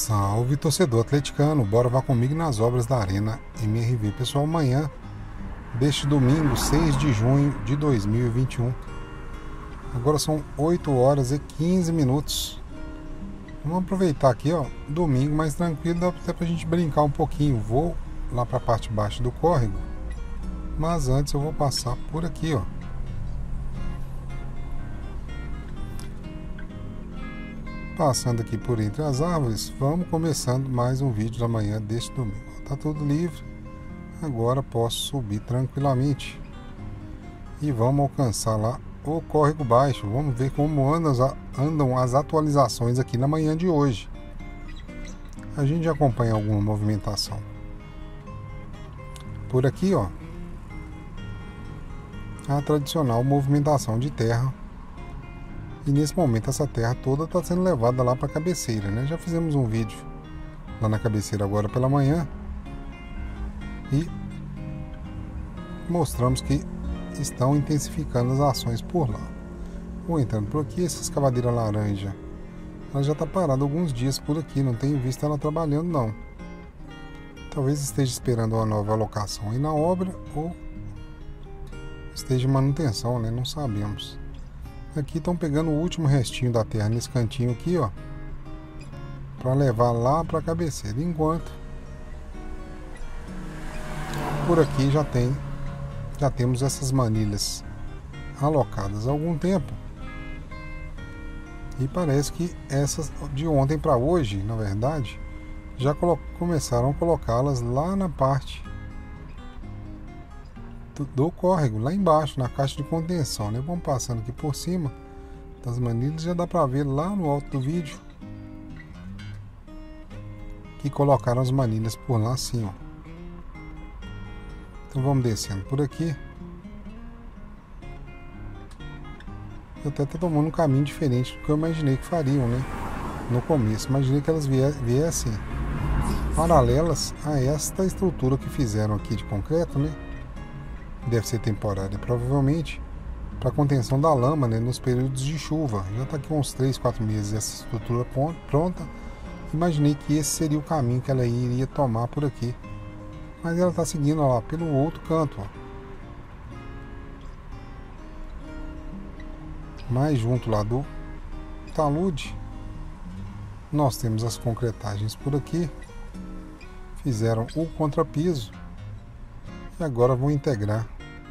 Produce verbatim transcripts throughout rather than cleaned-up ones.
Salve, torcedor atleticano, bora vá comigo nas obras da Arena M R V. Pessoal, amanhã deste domingo, seis de junho de dois mil e vinte e um. Agora são oito horas e quinze minutos. Vamos aproveitar aqui, ó, domingo mais tranquilo, dá até pra gente brincar um pouquinho. Vou lá pra parte de baixo do córrego, mas antes eu vou passar por aqui, ó. Passando aqui por entre as árvores, vamos começando mais um vídeo da manhã deste domingo. Tá tudo livre, agora posso subir tranquilamente e vamos alcançar lá o córrego baixo. Vamos ver como andam as atualizações aqui na manhã de hoje. A gente já acompanha alguma movimentação por aqui, ó. A tradicional movimentação de terra. E nesse momento essa terra toda está sendo levada lá para a cabeceira, né? Já fizemos um vídeo lá na cabeceira agora pela manhã e mostramos que estão intensificando as ações por lá. Vou entrando por aqui, essa escavadeira laranja, ela já está parada alguns dias por aqui, não tenho visto ela trabalhando não. Talvez esteja esperando uma nova alocação aí na obra ou esteja em manutenção, né? Não sabemos. Aqui estão pegando o último restinho da terra nesse cantinho aqui, ó, para levar lá para a cabeceira. Enquanto por aqui já tem, já temos essas manilhas alocadas há algum tempo. E parece que essas de ontem para hoje, na verdade, já começaram a colocá-las lá na parte do córrego, lá embaixo, na caixa de contenção, né? Vamos passando aqui por cima das manilhas, já dá para ver lá no alto do vídeo que colocaram as manilhas por lá assim, ó. Então vamos descendo por aqui. Eu até tô tomando um caminho diferente do que eu imaginei que fariam, né? No começo, imaginei que elas viessem paralelas a esta estrutura que fizeram aqui de concreto, né? Deve ser temporária, provavelmente para contenção da lama, né, nos períodos de chuva. Já está aqui uns três, quatro meses essa estrutura pronta. Imaginei que esse seria o caminho que ela iria tomar por aqui, mas ela está seguindo, ó, lá pelo outro canto, ó. Mais junto lá do talude, nós temos as concretagens por aqui. Fizeram o contrapiso e agora vão integrar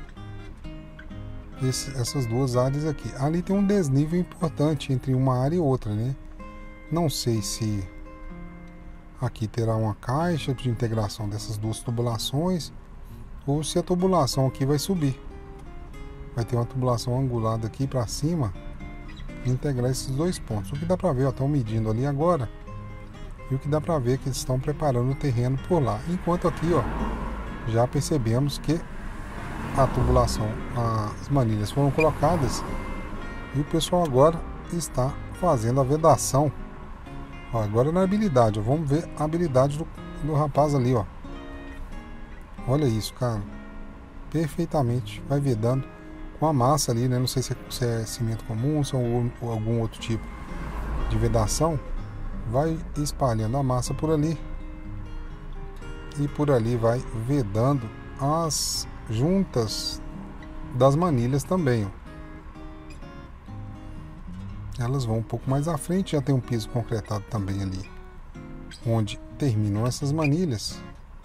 esse, essas duas áreas aqui. Ali tem um desnível importante entre uma área e outra, né? Não sei se aqui terá uma caixa de integração dessas duas tubulações ou se a tubulação aqui vai subir. Vai ter uma tubulação angulada aqui para cima e integrar esses dois pontos. O que dá para ver, ó, estão medindo ali agora, e o que dá para ver é que eles estão preparando o terreno por lá. Enquanto aqui, ó, já percebemos que a tubulação, as manilhas foram colocadas e o pessoal agora está fazendo a vedação. Ó, agora na habilidade, ó, vamos ver a habilidade do, do rapaz ali, ó. Olha isso, cara, perfeitamente, vai vedando com a massa ali, né? Não sei se é, se é cimento comum, se é um, ou algum outro tipo de vedação. Vai espalhando a massa por ali e por ali vai vedando as juntas das manilhas também, ó. Elas vão um pouco mais à frente, já tem um piso concretado também ali onde terminam essas manilhas.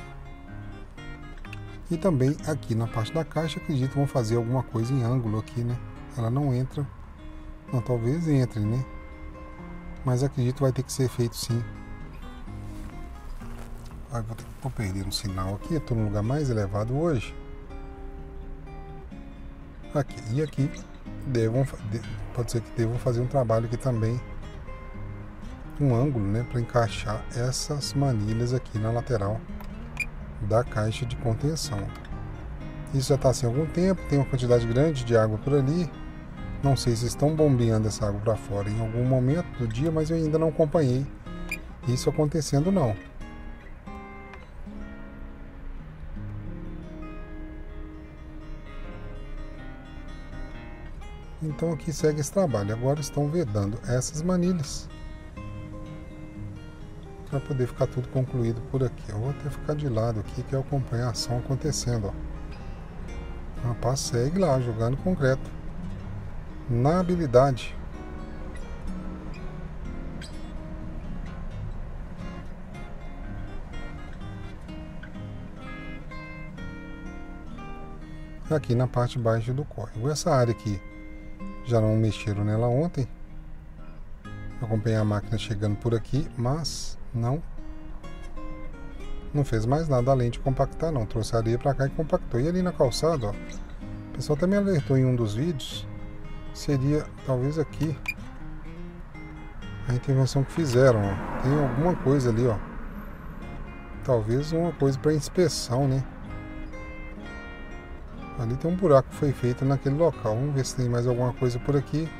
E também aqui na parte da caixa, acredito que vão fazer alguma coisa em ângulo aqui, né? Ela não entra, não, talvez entre, né? Mas acredito que vai ter que ser feito sim. Ah, vou, ter, vou perder um sinal aqui, estou no lugar mais elevado hoje. Aqui e aqui devam, pode ser que devam fazer um trabalho aqui também, um ângulo, né, para encaixar essas manilhas aqui na lateral da caixa de contenção. Isso já está assim há algum tempo, tem uma quantidade grande de água por ali. Não sei se estão bombeando essa água para fora em algum momento do dia, mas eu ainda não acompanhei isso acontecendo não. Então aqui segue esse trabalho. Agora estão vedando essas manilhas para poder ficar tudo concluído por aqui. Eu vou até ficar de lado aqui, que eu acompanho a ação acontecendo, ó. O rapaz segue lá, jogando concreto. Na habilidade. Aqui na parte baixa do córrego. Essa área aqui, já não mexeram nela ontem. Acompanhei a máquina chegando por aqui, mas não não fez mais nada além de compactar, não. Trouxe a areia para cá e compactou. E ali na calçada, ó, o pessoal também alertou em um dos vídeos, seria talvez aqui a intervenção que fizeram, ó. Tem alguma coisa ali, ó. Talvez uma coisa para inspeção, né? Ali tem um buraco que foi feito naquele local. Vamos ver se tem mais alguma coisa por aqui.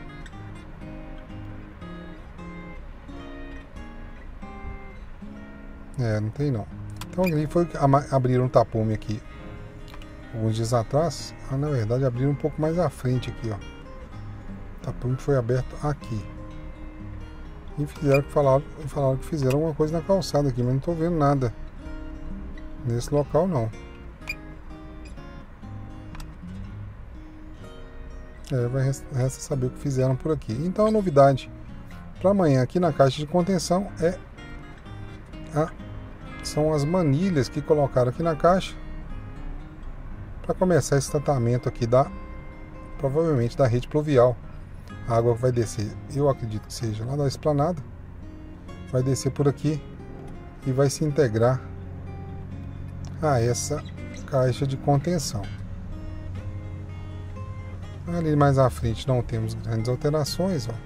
É, não tem não. Então ali foi abriram um tapume aqui alguns dias atrás. Ah, na verdade abriram um pouco mais à frente aqui, ó. O tapume foi aberto aqui. E fizeram que falaram, falaram que fizeram alguma coisa na calçada aqui, mas não estou vendo nada nesse local não. É, vai resta saber o que fizeram por aqui. Então a novidade para amanhã aqui na caixa de contenção é a, são as manilhas que colocaram aqui na caixa para começar esse tratamento aqui da provavelmente da rede pluvial. A água vai descer, eu acredito que seja lá da esplanada, vai descer por aqui e vai se integrar a essa caixa de contenção. Ali mais à frente não temos grandes alterações, ó.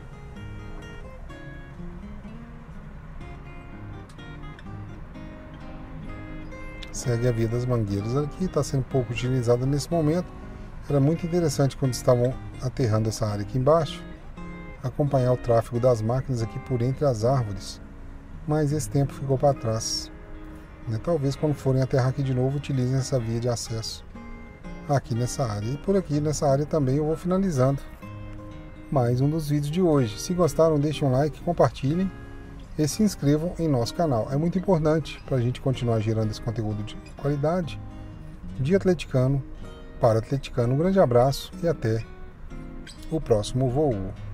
Segue a via das mangueiras aqui, está sendo pouco utilizada nesse momento. Era muito interessante quando estavam aterrando essa área aqui embaixo, acompanhar o tráfego das máquinas aqui por entre as árvores, mas esse tempo ficou para trás, né? Talvez quando forem aterrar aqui de novo utilizem essa via de acesso aqui nessa área. E por aqui nessa área também eu vou finalizando mais um dos vídeos de hoje. Se gostaram, deixem um like, compartilhem e se inscrevam em nosso canal. É muito importante para a gente continuar gerando esse conteúdo de qualidade de atleticano para atleticano. Um grande abraço e até o próximo voo.